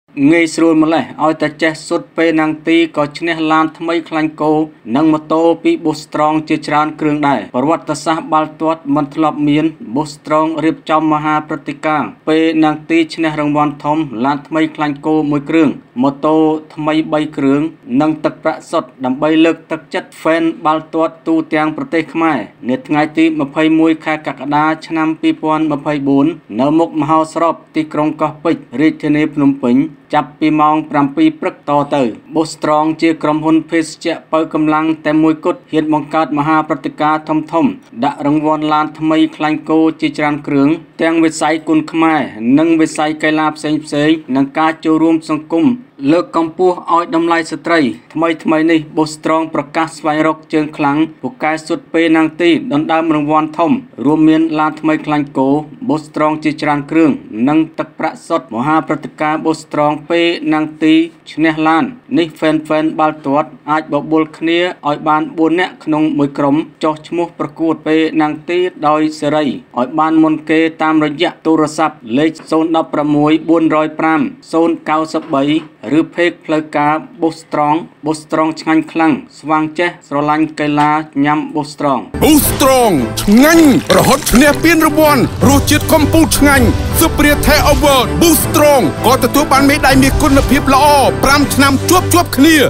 ងាយស្រួលម្លេះឲ្យតែចេះសុទ្ធពេលនាងទីក៏ឈ្នះឡានថ្មីខ្លាញ់គោនិងម៉ូតូពី Boostrong ជាច្រើនគ្រឿងដែរប្រវត្តិសាស្ត្របាល់ទាត់មិនធ្លាប់មាន Boostrong រៀបចំមហាព្រឹត្តិការណ៍ពេលនាងទីឈ្នះរង្វាន់ធំឡានថ្មីខ្លាញ់គោមួយគ្រឿងម៉ូតូថ្មី3គ្រឿងនិងទឹកប្រាក់សុទ្ធដើម្បីលើកទឹកចិត្ត fan បាល់ទាត់ទូទាំងប្រទេសខ្មែរនាថ្ងៃទី21ខែកក្កដាឆ្នាំ2024នៅមុខមហោស្រពទីក្រុងកោះពេជ្ររាជធានីភ្នំពេញចាប់ពីម៉ោង 7 ព្រឹកតទៅ Boostrong ជាក្រុមហ៊ុនភេសជ្ជៈបើកម្លាំងតែមួយគត់ហ៊ានបង្កើតមហាព្រឹត្តិការណ៍ធំៗដាក់រង្វាន់ឡានថ្មីខ្លាញ់គោជាច្រើនគ្រឿងទាំងវិស័យគុនខ្មែរនិងវិស័យកីឡាផ្សេងៗនិងការចូលរួមសង្គមលើកកម្ពស់ឲ្យតម្លៃស្ត្រីថ្មីនេះ Boostrong ប្រកាសស្វែងរកជើងខ្លាំងពូកែសុទ្ធពេលនាងទីដណ្ដើមរង្វាន់ធំរួមមានឡានថ្មីខ្លាញ់គោ Boostrong ជាច្រើនគ្រឿងនិងទឹកប្រាក់សុទ្ធមហាព្រឹត្តិការណ៍ Boostrong ពេលនាងទីឈ្នះឡាននេះ fan បាល់ទាត់អាចបបួលគ្នាឲ្យបាន4នាក់ក្នុងមួយក្រុមចុះឈ្មោះប្រកួតពេលនាងទីដោយសេរីឲ្យបានមុនគេតាមរយៈទូរស័ព្ទលេខ 016 405 093 ឬ Page ផ្លូវការ Boostrong ឆ្ងាញ់ខ្លាំងស្វាងចេះស្រឡាញ់កីឡាញ៉ាំ Boostrong ឆ្ងាញ់រហូតឈ្នះពានរង្វាន់រសជាតិកំពូលឆ្ងាញ់ Superior Award Boostrong ក៏ទទួលបានមេដាយមានគុណភាពល្អ5ឆ្នាំជាប់គ្នា